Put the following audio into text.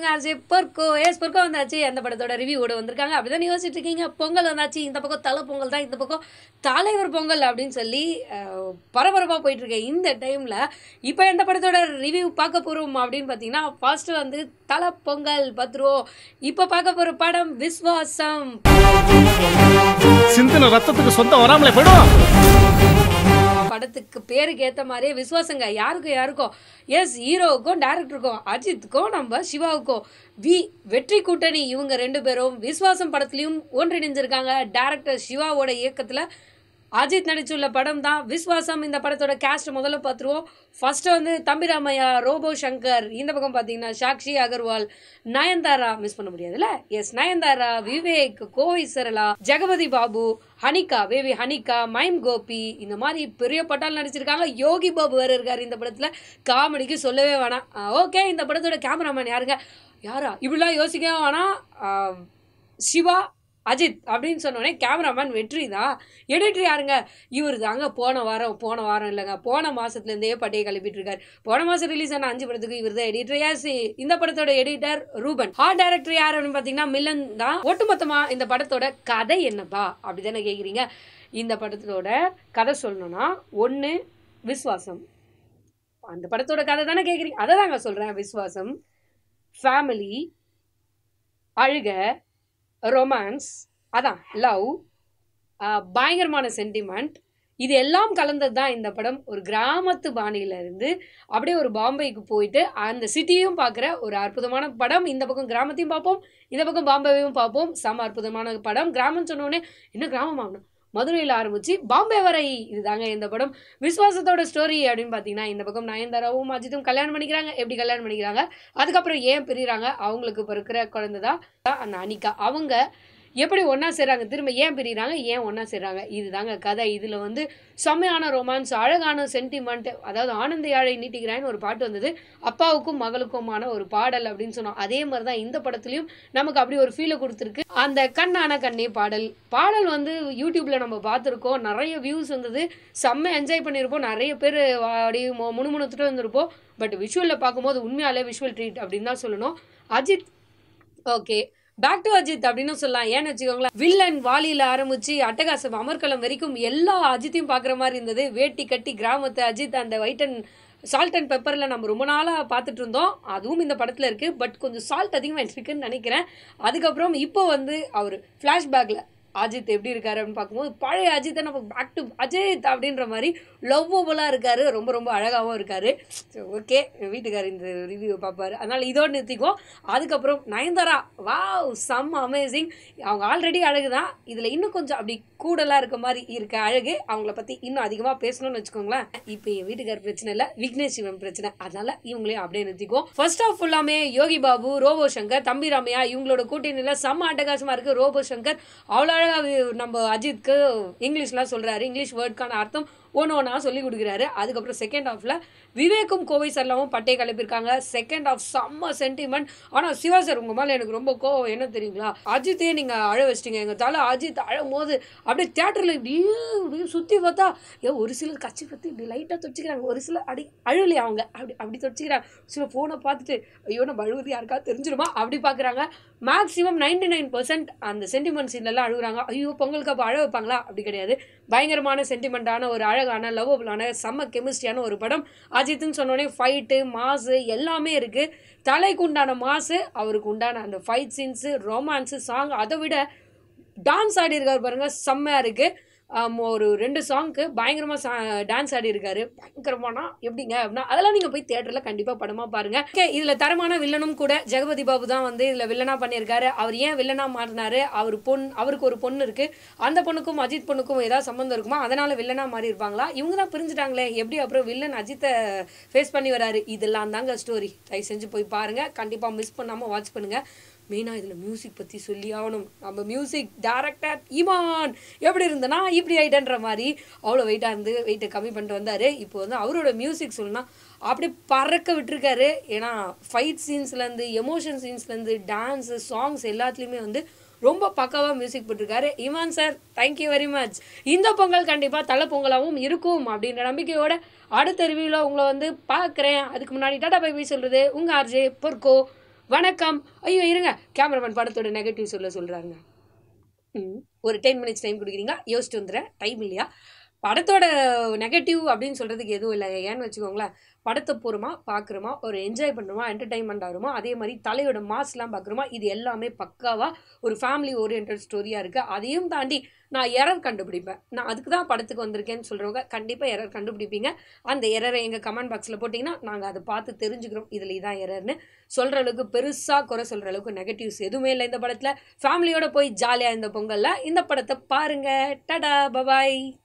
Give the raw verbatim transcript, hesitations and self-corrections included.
உங்க RJ Porko S Porko வந்தாச்சு. அந்த படத்தோட ரிவ்யூவோட வந்திருக்காங்க. அப்படிதான் யோசிச்சுட்டு இருக்கீங்க. பொங்கல் வந்தாச்சு, இந்த பக்கம் தலை பொங்கல் தான், இந்த பக்கம் தலைவர் பொங்கல் அப்படின்னு சொல்லி பரபரப்பாக போயிட்டு இருக்கேன். இந்த டைம்ல இப்போ எந்த படத்தோட ரிவ்யூ பார்க்க போறோம் அப்படின்னு பார்த்தீங்கன்னா, ஃபர்ஸ்ட் வந்து தலை பொங்கல் பத்துருவோம். இப்போ பார்க்க போற படம் விஸ்வாசம். சிந்தன ரத்தத்துக்கு சொந்தம் வராமலே போயிடும். படத்துக்கு பேருக்கு ஏற்ற மாதிரியே விஸ்வாசங்க. யாருக்கும் யாருக்கும் எஸ் ஹீரோவுக்கும் டேரக்டருக்கும் அஜித்துக்கும் நம்ம சிவாவுக்கும் வி வெற்றி கூட்டணி இவங்க ரெண்டு பேரும் விஸ்வாசம் படத்துலையும் ஒன்றிணைஞ்சிருக்காங்க. டேரக்டர் சிவாவோட இயக்கத்தில் அஜித் நடிச்சுள்ள படம் தான் விஸ்வாசம். இந்த படத்தோட கேஸ்ட் முதல்ல பார்த்துருவோம். ஃபர்ஸ்ட் வந்து தம்பிராமையா, ரோபோ சங்கர், இந்த பக்கம் பார்த்தீங்கன்னா சாக்ஷி அகர்வால், நயன்தாரா மிஸ் பண்ண முடியாதுல்ல, yes Nayanthara, Vivek, Kovai Sarala, Jagapathi Babu, Hanika baby Hanika, mime Gopi, இந்த மாதிரி பெரிய பட்டால் நடிச்சிருக்காங்க. யோகி பாபு வேறு இருக்காரு இந்த படத்தில். காமெடிக்கு சொல்லவே வேணாம். ஓகே, இந்த படத்தோட கேமராமேன் யாருங்க? யாரா இப்படிலாம் யோசிக்கவே வேணாம். சிவா அஜித் அப்படின்னு சொன்னோடனே கேமராமேன் வெற்றி தான். எடிட்டர் யாருங்க? இவர் தாங்க. போன வாரம் போன வாரம் இல்லைங்க போன மாதத்துலேருந்தே பட்டையை கிளப்பிட்டு இருக்காரு. போன மாதம் ரிலீஸ் ஆன அஞ்சு படத்துக்கு இவர் தான் எடிட்டர். யாஸ் இந்த படத்தோட எடிட்டர் ரூபன். ஆர்ட் டைரக்டர் யார் அப்படின்னு பார்த்தீங்கன்னா மில்லன் தான். ஒட்டுமொத்தமாக இந்த படத்தோட கதை என்னப்பா அப்படி தானே கேட்குறீங்க. இந்த படத்தோட கதை சொல்லணும்னா ஒன்று விஸ்வாசம். அந்த படத்தோட கதை தானே கேட்குறீங்க, அதை தாங்க சொல்கிறேன். விஸ்வாசம், ஃபேமிலி, அழுக, ரொமான்ஸ், அதான் லவ், பயங்கரமான சென்டிமெண்ட், இது எல்லாம் கலந்தது தான் இந்த படம். ஒரு கிராமத்து பாணியிலிருந்து அப்படியே ஒரு பாம்பேக்கு போயிட்டு அந்த சிட்டியும் பார்க்குற ஒரு அற்புதமான படம். இந்த பக்கம் கிராமத்தையும் பார்ப்போம், இந்த பக்கம் பாம்பேவையும் பார்ப்போம். செம அற்புதமான படம். கிராமம் சொன்னோடனே இன்னும் கிராமம் ஆகணும், மதுரையில் ஆரம்பிச்சு பாம்பே வரை, இதுதாங்க இந்த படம். விஸ்வாசத்தோட ஸ்டோரி அப்படின்னு பார்த்தீங்கன்னா, இந்த பக்கம் நயன்தாராவும் அஜித்தும் கல்யாணம் பண்ணிக்கிறாங்க. எப்படி கல்யாணம் பண்ணிக்கிறாங்க, அதுக்கப்புறம் ஏன் பிரிகிறாங்க, அவங்களுக்கு இப்போ இருக்கிற குழந்தை தான் அந்த அனிகா, அவங்க எப்படி ஒன்றா சேர்றாங்க, திரும்ப ஏன் பிரிகிறாங்க, ஏன் ஒன்றா சேர்றாங்க, இதுதாங்க கதை. இதில் வந்து செம்மையான ரொமான்ஸ், அழகான சென்டிமெண்ட், அதாவது ஆனந்த யாழை நீட்டிக்கிறான்னு ஒரு பாட்டு வந்தது, அப்பாவுக்கும் மகளுக்குமான ஒரு பாடல் அப்படின்னு சொன்னோம். அதே மாதிரி தான் இந்த படத்துலையும் நமக்கு அப்படி ஒரு ஃபீலை கொடுத்துருக்கு. அந்த கண்ணான கண்ணே பாடல் பாடல் வந்து யூடியூப்பில் நம்ம பார்த்துருக்கோம். நிறைய வியூஸ் வந்தது, செம்ம என்ஜாய் பண்ணியிருப்போம். நிறைய பேர் அப்படி முணுமுணுத்துட்டு வந்திருப்போம். பட் விஷுவலில் பார்க்கும்போது உண்மையாலே விஷுவல் ட்ரீட் அப்படின்னு தான் சொல்லணும். Ajith okay, back to Ajith அப்படின்னு சொல்லலாம். ஏன்னு வச்சுக்கோங்களேன், வில்லன் வாலியில் ஆரம்பிச்சு அட்டகாசம் அமர்கலம் வரைக்கும் எல்லா அஜித்தையும் பார்க்குற மாதிரி இருந்தது. வேட்டி கட்டி கிராமத்தை அஜித் அந்த ஒயிட் அண்ட் சால்ட் அண்ட் பெப்பரில் நம்ம ரொம்ப நாளாக பார்த்துட்டு இருந்தோம். அதுவும் இந்த படத்தில் இருக்குது. பட் கொஞ்சம் சால்ட் அதிகமாக இருக்குன்னு நினைக்கிறேன். அதுக்கப்புறம் இப்போ வந்து அவர் ஃப்ளாஷ்பேக்கில் அஜித் எப்படி இருக்காரு அப்படின்னு பார்க்கும்போது பழைய அஜித்தை நம்ம பேக் டு அஜித் அப்படின்ற மாதிரி லவ்வபுளாக இருக்காரு. ரொம்ப ரொம்ப அழகாகவும் இருக்காரு. ஓகே, வீட்டுக்கார் இந்த ரிவ்யூவை பார்ப்பாரு, அதனால் இதோடு நிறுத்திக்குவோம். அதுக்கப்புறம் நயன்தாரா, வாவ் சம் அமேசிங். அவங்க ஆல்ரெடி அழகு தான், இதில் இன்னும் கொஞ்சம் அப்படி கூடலாக இருக்க மாதிரி இருக்க அழகு. அவங்கள பற்றி இன்னும் அதிகமாக பேசணும்னு வச்சுக்கோங்களேன். இப்போ என் வீட்டுக்கார் பிரச்சனை இல்லை, விக்னேஷ் சிவன் பிரச்சனை, அதனால் இவங்களையும் அப்படியே நிறுத்திக்குவோம். ஃபர்ஸ்ட் ஆஃப் ஃபுல்லாமே யோகி பாபு, ரோபோ சங்கர், தம்பிராமையா இவங்களோட கூட்டணியில் செம்ம அட்டகாசமாக இருக்குது. ரோபோ சங்கர் அவ்வளோ நம்ம அஜித்க்கு இங்கிலீஷ்லாம் சொல்றாரு, இங்கிலீஷ் வேர்டுக்கான அர்த்தம் ஒன்று ஒன்றா சொல்லி கொடுக்குறாரு. அதுக்கப்புறம் செகண்ட் ஹாஃப்ல விவேக்கும் கோவை சரளாவும் பட்டை கிளப்பியிருக்காங்க. செகண்ட் ஹாஃப் செம்ம சென்டிமெண்ட். ஆனால் சிவா சார் உங்கள் மேலே எனக்கு ரொம்ப கோவம் என்ன தெரியுங்களா, அஜித்தே நீங்கள் அழ வச்சிட்டீங்க. எங்கள் தலை அஜித் அழும் போது அப்படியே தியேட்டரில் இப்படி இப்படி சுற்றி பார்த்தா ஏன் ஒரு சிலர் கட்சி பற்றி இப்படி லைட்டாக தொடிச்சிக்கிறாங்க, ஒரு சிலர் அப்படி அழுலையே அவங்க அப்படி அப்படி தொடிச்சிக்கிறாங்க. சில ஃபோனை பார்த்துட்டு ஐயோ நம்ம அழுவது யாருக்காவது தெரிஞ்சிருமா அப்படி பார்க்குறாங்க. மேக்ஸிமம் நைன்டி நைன் பர்சன்ட் அந்த சென்டிமெண்ட் சீன்லாம் அழுகுறாங்க. ஐயோ பொங்கலுக்கு அப்போ அழ வைப்பாங்களா, அப்படி கிடையாது. பயங்கரமான சென்டிமெண்ட்டான ஒரு அழகான லவ்வபுளான செம்ம கெமிஸ்ட்ரியான ஒரு படம். அஜித்னு சொன்னோடனே ஃபைட்டு மாசு எல்லாமே இருக்குது. தலைக்கு உண்டான மாசு, அவருக்கு உண்டான அந்த ஃபைட் சீன்ஸு, ரொமான்ஸு, சாங், அதை விட டான்ஸ் ஆடி இருக்காரு பாருங்க, செம்மையாக இருக்குது. ஒரு ரெண்டு சாங்க்கு பயங்கரமாக சா டான்ஸ் ஆடி இருக்காரு. பயங்கரமானா எப்படிங்க அப்படின்னா அதெல்லாம் நீங்கள் போய் தியேட்டரில் கண்டிப்பாக படமாக பாருங்கள். ஓகே, இதில் தரமான வில்லனும் கூட ஜெகபதி பாபு தான் வந்து இதில் வில்லனாக பண்ணியிருக்காரு. அவர் ஏன் வில்லனாக மாறினாரு, அவர் பொன் அவருக்கு ஒரு பொண்ணு இருக்குது, அந்த பொண்ணுக்கும் அஜித் பொண்ணுக்கும் ஏதாவது சம்மந்தம் இருக்குமா, அதனால் வில்லனாக மாறி இருப்பாங்களா, இவங்க தான் பிரிஞ்சுட்டாங்களே, எப்படி அப்புறம் வில்லன் அஜித்தை ஃபேஸ் பண்ணி வராரு, இதெல்லாம் தாங்க ஸ்டோரி. தயவு செஞ்சு போய் பாருங்கள், கண்டிப்பாக மிஸ் பண்ணாமல் வாட்ச் பண்ணுங்கள். மெயினாக இதில் மியூசிக் பற்றி சொல்லி ஆகணும். நம்ம மியூசிக் டைரக்டர் ஈமான் எப்படி இருந்தனா இப்படி ஆகிட்டன்ற மாதிரி அவ்வளோ வெயிட்டாக இருந்து வெயிட்டை கம்மி பண்ணிட்டு வந்தார். இப்போ வந்து அவரோட மியூசிக் சொல்லணும்னா அப்படியே பறக்க விட்டுருக்காரு. ஏன்னா ஃபைட் சீன்ஸ்லேருந்து எமோஷன் சீன்ஸ்லேருந்து டான்ஸு சாங்ஸ் எல்லாத்துலேயுமே வந்து ரொம்ப பக்காவாக மியூசிக் போட்டிருக்காரு ஈமான் சார். Thank you very much. இந்த பொங்கல் கண்டிப்பாக தலை பொங்கலாகவும் இருக்கும் அப்படின்ற நம்பிக்கையோட அடுத்த ரிவ்யூவில் உங்களை வந்து பார்க்குறேன். அதுக்கு முன்னாடி டாடா பை பை சொல்கிறது உங்கள் ஆர்ஜே பொற்கோ. வணக்கம். ஐயோ இருங்க, கேமராமேன் படத்தோட நெகட்டிவ் சொல்ல சொல்கிறாங்க. ம் ஒரு டென் மினிட்ஸ் டைம் கொடுக்குறீங்களா? யோசிச்சுட்டு வந்துடுறேன். டைம் இல்லையா? படத்தோட நெகட்டிவ் அப்படின்னு சொல்கிறதுக்கு எதுவும் இல்லை. ஏன்னு வச்சுக்கோங்களேன், படத்தை போகிறோமா, பார்க்குறோமா, ஒரு என்ஜாய் பண்ணுறோமா, என்டர்டைன்மெண்ட் ஆகிறோமா, அதே மாதிரி தலையோட மாஸ்லாம் பார்க்குறோமா, இது எல்லாமே பக்காவாக ஒரு ஃபேமிலி ஓரியன்ட் ஸ்டோரியாக இருக்குது. அதையும் தாண்டி நான் எரர் கண்டுபிடிப்பேன். நான் அதுக்கு தான் படத்துக்கு வந்திருக்கேன்னு சொல்கிறவங்க கண்டிப்பாக எரர் கண்டுபிடிப்பீங்க. அந்த எரரை எங்கள் கமெண்ட் பாக்ஸில் போட்டிங்கன்னா நாங்கள் அதை பார்த்து தெரிஞ்சுக்கிறோம் இதில் இதான் எரர்னு. சொல்கிற அளவுக்கு பெருசாக குறை சொல்கிற அளவுக்கு நெகட்டிவ்ஸ் எதுவுமே இல்லை இந்த படத்தில். ஃபேமிலியோடு போய் ஜாலியாக இந்த பொங்கலில் இந்த படத்தை பாருங்கள். டடா பபாய்.